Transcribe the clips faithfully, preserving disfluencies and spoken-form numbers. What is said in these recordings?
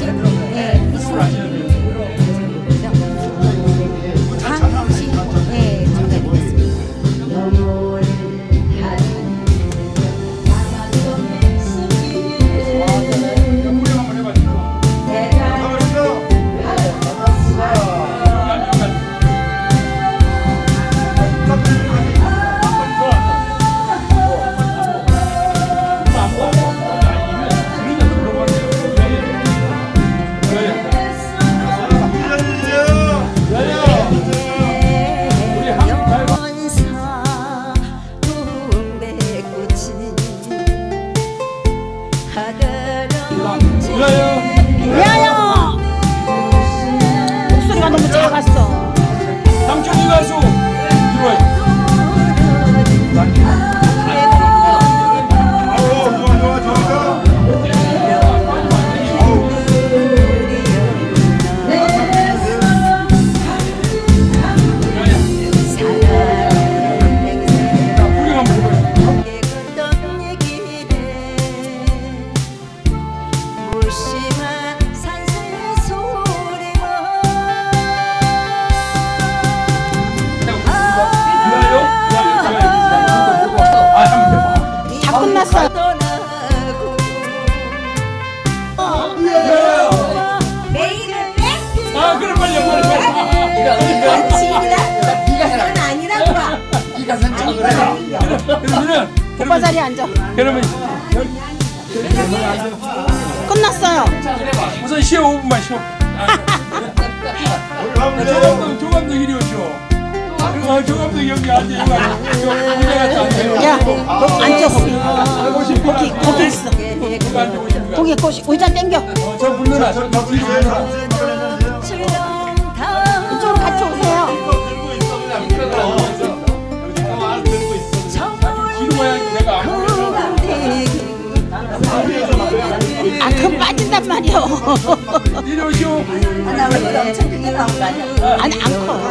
왜요? 목소리가 너무 작았어. 남편이 가수 들어와요. 다 끝났어. 아 그럼 빨리 빨리 이건 아니라고 봐. 네가 선정을 해. 그러면 오빠 자리에 앉아. 그러면 끝났어요. 우선 쉬어 오 분만 쉬어. 조감독 조감독 이리 오쇼. 아 조감독 여기 앉아 이거 야, 너 앉아 거기. 거기 거기 있어. 거기 거기 의자 땡겨. 저 물러나. 저 뒤로 물러나. 이쪽으로 같이 오세요. 뒤로 가야 내가 안 보여. 아, 그럼 빠진단 말이야. 이리 오쇼. 나 얼굴 엄청 크게 나온 거 아니야? 아니, 안 커.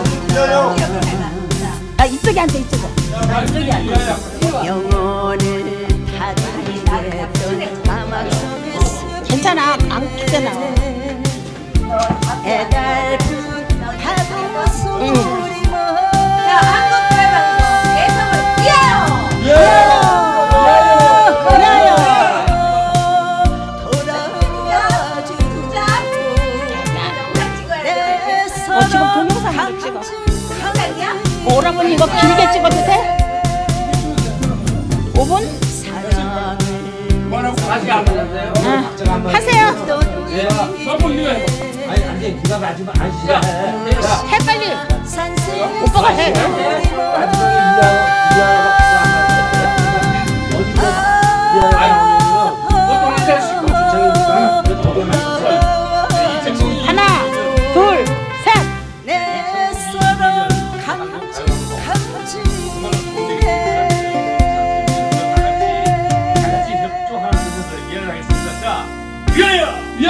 아, 이쪽에 앉아, 이쪽에. 이쪽이 아니야. 영혼을 타들이던 사막 속에서 괜찮아, 안 크잖아. 애달픈 파도 소리 응. 자, 한국 대방송 개성을 위하여! 어, 지금 동영상으로 찍어. 오라버니 이거 길게 찍어도 돼? 오 분? 뭐라고 아직 안 받았어요? 응. 하세요. 한번 네가 해봐. 아니 안돼 네가 마지막 안 시작. 해, 빨리. 오빠가 해. 하나, 둘, 셋. 내 서로 감지 감지 같이 협조하는 부분을 이해하겠습니다. 자, 위하여!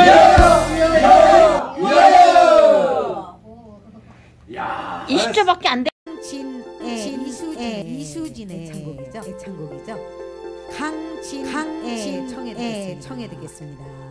위하여! 위하여! 야, 이십 초밖에 안 돼. 진, 진 이수진, 이수진의 창곡이죠. 창곡이죠. 강진, 강진 청해, 청해 듣겠습니다.